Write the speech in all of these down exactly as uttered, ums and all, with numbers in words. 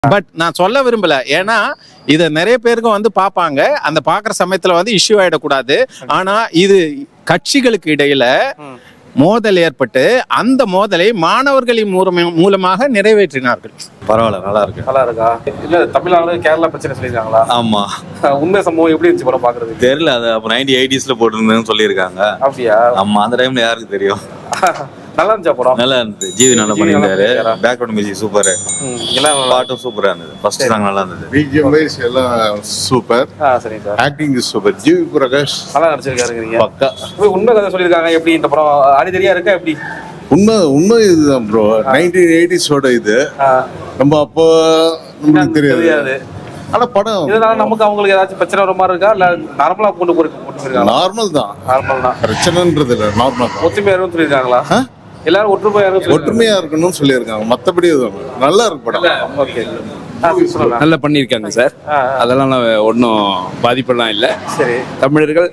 But நான் சொல்ல விரும்பல. ஏன்னா இதை நிறைய பேருக்கு வந்து பார்ப்பாங்க. அந்த பார்க்குற சமயத்தில் வந்து இஷ்யூ ஆகிடக்கூடாது. ஆனால் இது கட்சிகளுக்கு இடையில மோதல் ஏற்பட்டு அந்த மோதலை மாணவர்களின் மூலமாக நிறைவேற்றினார்கள். பரவாயில்ல, நல்லா இருக்கு. நல்லா இருக்கா? இல்ல தமிழ்நாடு கேரளா பிரச்சனை சொல்லியிருக்காங்களா? ஆமா, உண்மை சம்பவம் எப்படி இருந்துச்சு படம் பாக்குறது? தெரியல. அது அப்போ நைன்டி எயிட்டிஸ்ல போட்டுருந்தேன்னு சொல்லியிருக்காங்க. அப்படியா? ஆமா, அந்த டைம்ல யாருக்கு தெரியும். நல்லா இருந்துச்சா படம்? நல்லா இருந்தது. ஜிவி நல்லா பண்ணியிருந்தாரு. பேக்ரவுண்ட் மியூசிக் சூப்பர், பாட்டும் சூப்பரா இருந்தது. ஃபர்ஸ்ட் சாங் நல்லா இருந்தது. பிஜிஎம் வைஸ் எல்லாம் சூப்பர். சரி sir. Acting is super. GV Prakash நல்லா நடிச்சிருக்காருங்க. பக்கா. உண்மை கதை சொல்லியிருக்காங்க. எப்படி இந்த படம் அடிதடியா இருக்கா? எப்படி? உண்மை உண்மை இதுதான் ப்ரோ. நைன்டீன் எயிட்டிஸோட இது நம்ம அப்போ நமக்கு தெரியாது. ஆனா படம் இதனால நமக்கு அவங்களுக்கு ஏதாச்சும் பிரச்சனை வர மாதிரி இருக்கா? இல்ல நார்மலா கொண்டு போயிருக்காங்க? நார்மல் தான். நார்மல் தான். பிரச்சனைன்றது இல்லை, நார்மல். ஒத்துமையா இருக்குன்னு சொல்லியிருக்காங்களா? எல்லாரும் ஒற்றுமையா இருக்கும் ஒற்றுமையா இருக்கணும்னு சொல்லியிருக்காங்க. மற்றபடி நல்லா இருக்கு படம். ஓகே, நல்லா பண்ணியிருக்காங்க சார். அதெல்லாம் ஒன்றும் பாதிப்பெல்லாம் இல்லை. சரி. தமிழர்கள்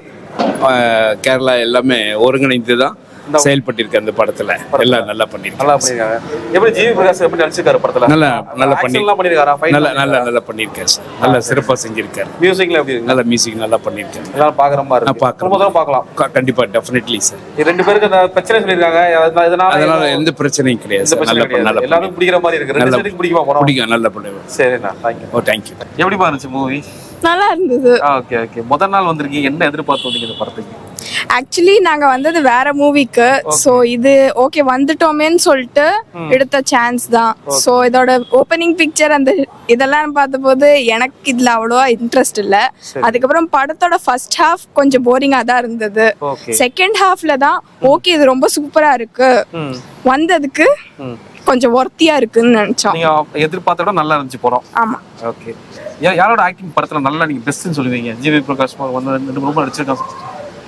கேரளா எல்லாமே ஒருங்கிணைந்து தான் செயல்பட்டிருக்கு அந்த படத்துல. எல்லாம் நல்லா பண்ணிருக்காங்க. நல்லா பண்ணிருக்காங்க. எப்படி ஜிவி பிரகாஷ் எப்படி நடிச்சிருக்காரு படத்துல? நல்லா நல்லா பண்ணி பண்ணிருக்காரா? நல்லா நல்லா நல்லா பண்ணிருக்காரு சார். நல்லா சிறப்பா செஞ்சிருக்காரு. மியூசிக்ல எப்படி இருக்கு? நல்ல மியூசிக் நல்லா பண்ணிருக்காரு. எல்லாம் பாக்குற மாதிரி இருக்கு. பாக்குறோம், பார்க்கலாம். கண்டிப்பா, டெஃபினெட்லி சார். ரெண்டு பேருக்கு அந்த பிரச்சனை சொல்லிருக்காங்க. அதனால அதனால எந்த பிரச்சனையும் கிடையாது சார். நல்லா நல்லா எல்லாரும் பிடிக்கிற மாதிரி இருக்கு. ரெண்டு பேருக்கு பிடிக்குமா படம்? பிடிக்கும், நல்லா பண்ணுவேன். சரிண்ணா, தேங்க் யூ. ஓ, தேங்க் யூ. எப்படி இருந்துச்சு மூவி? நல்லா இருந்தது. Okay okay. முதல் நாள் வந்திருக்கீங்க, என்ன எதிர்பார்த்து வந்தீங்க இந்த படத்துக்கு? ஆக்சுவலி நாங்க வந்தது வேற மூவிக்கு. சோ இது ஓகே வந்துட்டோமேன்னு சொல்லிட்டு எடுத்த சான்ஸ் தான். சோ இதோட ஓப்பனிங் பிக்சர் அந்த இதெல்லாம் பார்த்தபோது எனக்கு இதுல அவ்வளோவா இன்ட்ரெஸ்ட் இல்ல. அதுக்கப்புறம் படத்தோட ஃபர்ஸ்ட் ஹாஃப் கொஞ்சம் போரிங்கா தான் இருந்தது. செகண்ட் ஹாஃப்ல தான் ஓகே இது ரொம்ப சூப்பரா இருக்கு, வந்ததுக்கு கொஞ்சம் ஒர்த்தியா இருக்குன்னு நினைச்சோம். நீங்க எதிர்பார்த்த விட நல்லா இருந்துச்சு படம். ஆமா. ஓகே. யாரோட ஆக்டிங் படத்துல நல்லா நீங்க பெஸ்ட்னு சொல்லுவீங்க? ஜிவி பிரகாஷ் வந்து ரெண்டு ரொம்ப நடிச்சிருக்காங்க.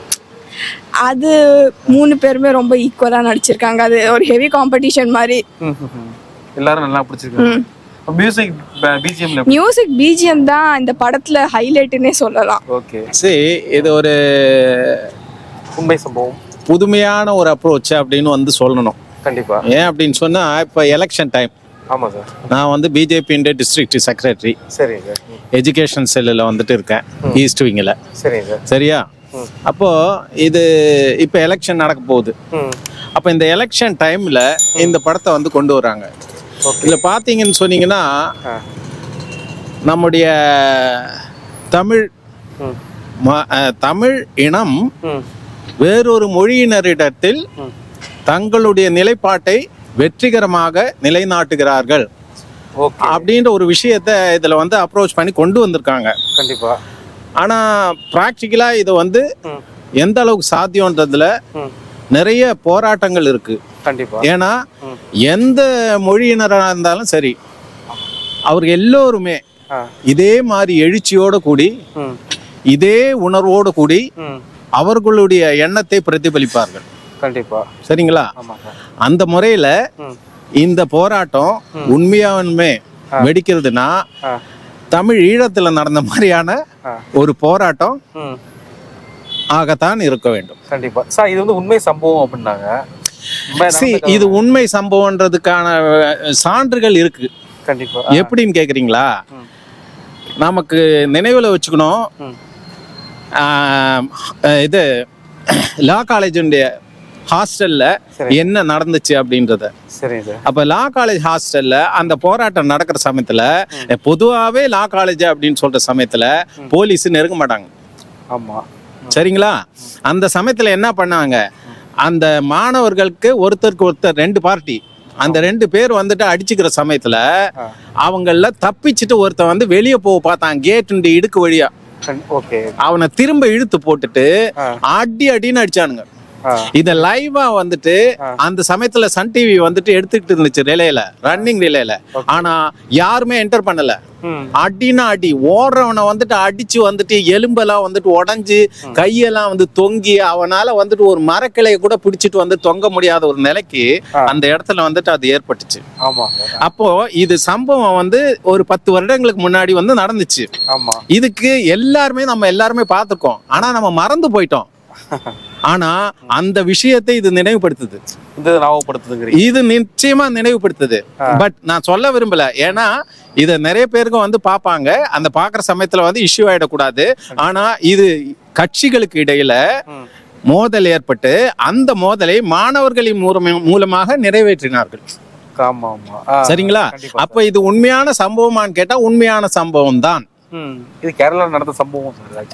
அது மூணு பேருமே ரொம்ப ஈக்குவலா நடிச்சிருக்காங்க. அது ஒரு ஹெவி காம்படிஷன் மாதிரி. எல்லாரும் நல்லா பிடிச்சிருக்காங்க. மியூசிக் பிஜிஎம்ல மியூசிக் பிஜிஎம் தான் இந்த படத்துல ஹைலைட்னே சொல்லலாம். ஓகே. சரி, இது ஒரு உண்மை சம்பவம், புதுமையான ஒரு அப்ரோச் அப்படின்னு வந்து சொல்லணும். கண்டிப்பா. ஏன் அப்படின்னு சொன்னா, இப்போ எலெக்ஷன் டைம். ஆமா சார். நான் வந்து பிஜேபி இந்தியா டிஸ்ட்ரிக்ட் செக்ரட்டரி. சரிங்க சார். எஜுகேஷன் செல்லில் வந்துட்டு இருக்கேன், ஈஸ்ட் விங்கில். சரிங்க சார். சரியா? அப்போ இது இப்போ எலெக்ஷன் நடக்க போகுது. அப்போ இந்த எலெக்ஷன் டைம்ல இந்த படத்தை வந்து கொண்டு வராங்க. இதுல பாத்தீங்கன்னு சொன்னீங்கன்னா, நம்முடைய தமிழ் தமிழ் இனம் வேறொரு மொழியினரிடத்தில் தங்களுடைய நிலைப்பாட்டை வெற்றிகரமாக நிலைநாட்டுகிறார்கள் அப்படின்ற ஒரு விஷயத்த இதுல வந்து அப்ரோச் பண்ணி கொண்டு வந்திருக்காங்க. கண்டிப்பா. ஆனா பிராக்டிக்கலா இது வந்து எந்த அளவுக்கு சாத்தியம்ன்றதுல நிறைய போராட்டங்கள் இருக்கு. கண்டிப்பா. ஏன்னா எந்த மொழியினராக இருந்தாலும் சரி, அவர் எல்லோருமே இதே மாதிரி எழுச்சியோட கூடி இதே உணர்வோடு கூடி அவர்களுடைய எண்ணத்தை பிரதிபலிப்பார்கள். கண்டிப்பா. சரிங்களா? அந்த முறையில இந்த போராட்டம் உண்மையாலுமே வெடிக்கிறதுனா தமிழ் ஈழத்துல நடந்த மாதிரியான ஒரு போராட்டம் ஆகத்தான் இருக்க வேண்டும். கண்டிப்பா சார். இது வந்து உண்மை சம்பவம் அப்படின்னாங்க. இது உண்மை சம்பவம்ன்றதுக்கான சான்றுகள் இருக்கு. கண்டிப்பா. எப்படின்னு கேக்குறீங்களா? நமக்கு நினைவுல வச்சுக்கணும், இது லா காலேஜுடைய ஹாஸ்டல்ல என்ன நடந்துச்சு அப்படின்றத. அப்ப லா காலேஜ் ஹாஸ்டல்ல அந்த போராட்டம் நடக்கிற சமயத்துல, பொதுவாவே லா காலேஜ் அப்படின்னு சொல்ற சமயத்துல போலீஸ் நெருங்க மாட்டாங்க. ஆமா. சரிங்களா? அந்த சமயத்துல என்ன பண்ணாங்க, அந்த மாணவர்களுக்கு ஒருத்தருக்கு ஒருத்தர் ரெண்டு பார்ட்டி, அந்த ரெண்டு பேர் வந்துட்டு அடிச்சுக்கிற சமயத்துல அவங்கள தப்பிச்சுட்டு ஒருத்தர் வந்து வெளியே போக பார்த்தான் கேட்டு இடுக்கு வழியா. அவனை திரும்ப இழுத்து போட்டுட்டு அடி அடின்னு அடிச்சானுங்க. இத லைவா வந்துட்டு அந்த சமயத்துல சன் டிவி வந்துட்டு எடுத்துக்கிட்டு இருந்துச்சு ரிலேல, ரன்னிங் ரிலேல. ஆனா யாருமே என்டர் பண்ணல. அடினா அடி, ஓடுறவனை வந்துட்டு அடிச்சு வந்துட்டு எலும்பெல்லாம் வந்துட்டு உடஞ்சு கையெல்லாம் வந்து தொங்கி அவனால வந்துட்டு ஒரு மரக்கிளைய கூட பிடிச்சிட்டு வந்து தொங்க முடியாத ஒரு நிலைக்கு அந்த இடத்துல வந்துட்டு அது ஏற்பட்டுச்சு. அப்போ இது சம்பவம் வந்து ஒரு பத்து வருடங்களுக்கு முன்னாடி வந்து நடந்துச்சு. இதுக்கு எல்லாருமே நம்ம எல்லாருமே பார்த்திருக்கோம். ஆனா நம்ம மறந்து போயிட்டோம். ஆனா அந்த விஷயத்தை இது நினைவுபடுத்துது, இந்த ஞாபகப்படுத்துது, இது நிச்சயமா நினைவுபடுத்துது. பட் நான் சொல்ல விரும்பல, ஏன்னா இத நிறைய பேருக்கு வந்து பாப்பாங்க, அந்த பாக்குற சமயத்துல வந்து இஷ்யூ ஆயிடக்கூடாது. ஆனா இது கட்சிகளுக்கு இடையில மோதல் ஏற்பட்டு அந்த மோதலை மாணவர்களின் மூலமாக நிறைவேற்றினார்கள். சரிங்களா? அப்ப இது உண்மையான சம்பவமான்னு கேட்டா உண்மையான சம்பவம் தான். இது கேரளா நடந்த சம்பவம்.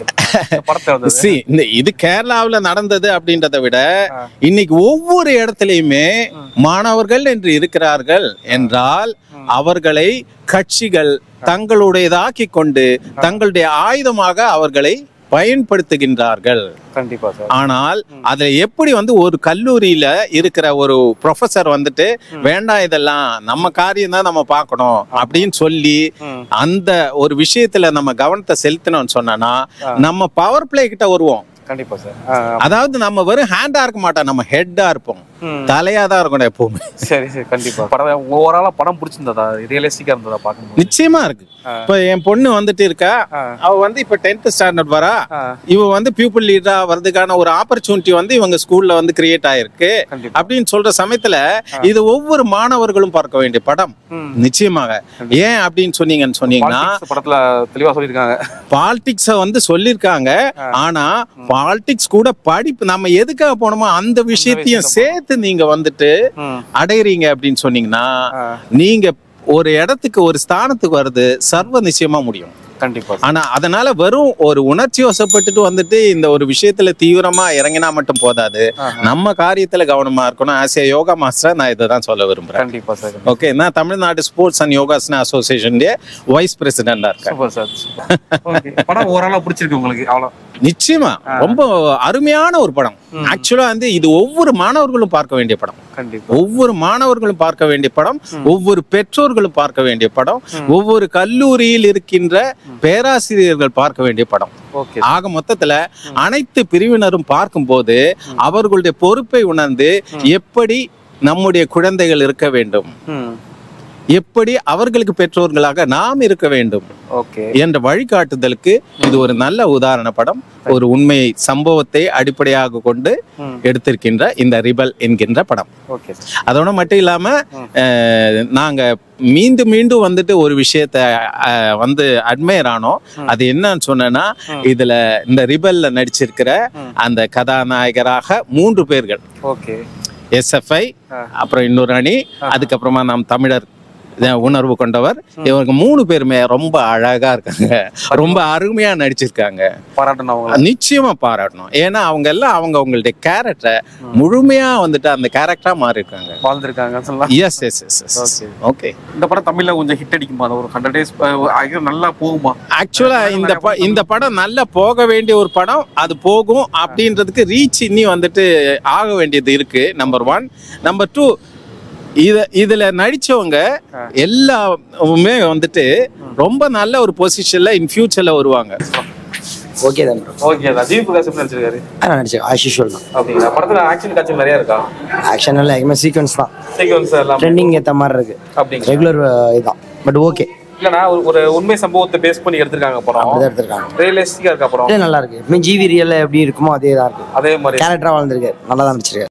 இது கேரளாவில நடந்தது அப்படின்றத விட இன்னைக்கு ஒவ்வொரு இடத்துலயுமே மாணவர்கள் என்று இருக்கிறார்கள் என்றால் அவர்களை கட்சிகள் தங்களுடையதாக்கி கொண்டு தங்களுடைய ஆயுதமாக அவர்களை பயன்படுத்துகின்றார்கள். கண்டிப்பா சார். ஆனால் அதுல எப்படி வந்து ஒரு கல்லூரியில இருக்கிற ஒரு ப்ரொஃபசர் வந்துட்டு வேண்டாம் இதெல்லாம் நம்ம காரியம் தான் நம்ம பார்க்கணும் அப்படின்னு சொல்லி அந்த ஒரு விஷயத்துல நம்ம கவனத்தை செலுத்தணும்னு சொன்னா நம்ம பவர் பிளே கிட்ட வருவோம். கண்டிப்பா சார். அதாவது நம்ம வெறும் ஹேண்டா இருக்க மாட்டோம், நம்ம ஹெட்டா இருப்போம், தலையா தான் இருக்கணும் எப்பவுமே. சரி சரி கண்டிப்பா. படம் ஓவராலா படம் பிடிச்சிருந்ததா, ரியலிஸ்டிக்கா இருந்ததா பார்க்கணும்? நிச்சயமா இருக்கு. இப்ப என் பொண்ணு வந்துட்டு இருக்கா, அவ வந்து இப்ப டென்த் ஸ்டாண்டர்ட் வரா, இவ வந்து பியூப்பிள் லீடரா வர்றதுக்கான ஒரு ஆப்பர்ச்சுனிட்டி வந்து இவங்க ஸ்கூல்ல வந்து கிரியேட் ஆயிருக்கு அப்படின்னு சொல்ற சமயத்துல இது ஒவ்வொரு மாணவர்களும் பார்க்க வேண்டிய படம். நிச்சயமாக. ஏன் அப்படின்னு சொன்னீங்கன்னு சொன்னீங்கன்னா படத்துல தெளிவா சொல்லிருக்காங்க, பாலிடிக்ஸ வந்து சொல்லிருக்காங்க. ஆனா பாலிடிக்ஸ் கூட படிப்பு நம்ம எதுக்காக போனோமோ அந்த விஷயத்தையும் சேர்த்து நீங்க வந்துட்டு அடையறீங்க அப்படின்னு சொன்னீங்கன்னா நீங்க ஒரு இடத்துக்கு ஒரு ஸ்தானத்துக்கு வருது சர்வ நிச்சயமா முடியும். கண்டிப்பா. ஆனா அதனால வெறும் ஒரு உணர்ச்சி வசப்பட்டுட்டு வந்துட்டு இந்த ஒரு விஷயத்துல தீவிரமா இறங்கினா மட்டும் போதாது, நம்ம காரியத்துல கவனமா இருக்கணும். ஆஸ் ஏ யோகா மாஸ்டர் நான் இதை தான் சொல்ல விரும்புறேன். கண்டிப்பா சார். ஓகே, நான் தமிழ்நாடு ஸ்போர்ட்ஸ் அண்ட் யோகாசன அசோசியேஷன் வைஸ் பிரசிடென்டா இருக்கேன். Super sir. ஓகே, படம் ஓவராலா பிடிச்சிருக்கு உங்களுக்கு? அவ்வளவு நிச்சயமா ரொம்ப அருமையான ஒரு படம். ஆக்சுவலா வந்து இது ஒவ்வொரு மாணவர்களும் பார்க்க வேண்டிய படம். ஒவ்வொரு மாணவர்களும் பார்க்க வேண்டிய படம், ஒவ்வொரு பெற்றோர்களும் பார்க்க வேண்டிய படம், ஒவ்வொரு கல்லூரியில் இருக்கின்ற பேராசிரியர்கள் பார்க்க வேண்டிய படம். ஆக மொத்தத்துல அனைத்து பிரிவினரும் பார்க்கும் போது அவர்களுடைய பொறுப்பை உணர்ந்து எப்படி நம்முடைய குழந்தைகள் இருக்க வேண்டும், எப்படி அவர்களுக்கு பெற்றோர்களாக நாம் இருக்க வேண்டும் என்ற வழிகாட்டுதலுக்கு இது ஒரு நல்ல உதாரண படம். ஒரு உண்மை சம்பவத்தை அடிப்படையாக கொண்டு எடுத்திருக்கின்ற இந்த ரிபல் என்கின்ற படம். அதோட மட்டும் இல்லாம நாங்க மீண்டும் மீண்டும் வந்துட்டு ஒரு விஷயத்த வந்து அட்மையர் ஆனோம். அது என்னன்னு சொன்னா, இதுல இந்த ரிபல்ல நடிச்சிருக்கிற அந்த கதாநாயகராக மூன்று பேர்கள், எஸ்எஃப்ஐ, அப்புறம் இன்னொரு அணி, அதுக்கப்புறமா நாம் தமிழர் உணர்வு கொண்டவர், இவங்க மூணு பேருமே ரொம்ப அழகா இருக்காங்க, ரொம்ப அருமையா நடிச்சிருக்காங்க. பாராட்டணும், நிச்சயமா பாராட்டணும். ஏன்னா அவங்க எல்லாம் அவங்க அவங்களுடைய கேரக்டரை முழுமையா வந்துட்டு அந்த கேரக்டரா மாறி இருக்காங்க, வாழ்ந்திருக்காங்க. Yes yes yes yes. Okay, இந்த படம் தமிழ்ல கொஞ்சம் ஹிட் அடிக்குமா? ஒரு ஹண்ட்ரட் டேஸ் நல்லா போகுமா? ஆக்சுவலா இந்த இந்த படம் நல்லா போக வேண்டிய ஒரு படம், அது போகும் அப்படின்றதுக்கு ரீச் இன்னி வந்துட்டு ஆக வேண்டியது இருக்கு. Number one. நம்பர் டூ, இத இதுல நடிச்சவங்க எல்லாமே வந்துட்டு ரொம்ப நல்ல ஒரு பொசிஷன்ல இன் ஃபியூச்சர்ல வருவாங்க. ஓகே தான் ப்ரோ. ஓகே தான். ஜீவி பிரகாஷ் எப்படி நடிச்சிருக்காரு? ஆ நடிச்சிருக்காரு ஆஸ் யூஷுவல் தான். அப்படிங்களா? படத்துல ஆக்ஷன் காட்சி நிறைய இருக்கா? ஆக்ஷன் இல்ல, எல்லாமே சீக்வென்ஸ் தான். சீக்வென்ஸ் எல்லாம் ட்ரெண்டிங் ஏத்த மாதிரி இருக்கு. அப்படிங்க. ரெகுலர் இதான், பட் ஓகே. இல்லனா ஒரு உண்மை சம்பவத்தை பேஸ் பண்ணி எடுத்துருக்காங்க படம். அப்படிதான் எடுத்துருக்காங்க. ரியலிஸ்டிக்கா இருக்கா படம்? நல்லா இருக்கு. மீ ஜிவி ரியல்ல எப்படி இருக்குமோ அதே தான் இருக்கு. அதே மாதிரி கேரக்டரா வாழ்ந்திருக்காரு, நல்லா தான் நடிச்சிருக்காரு.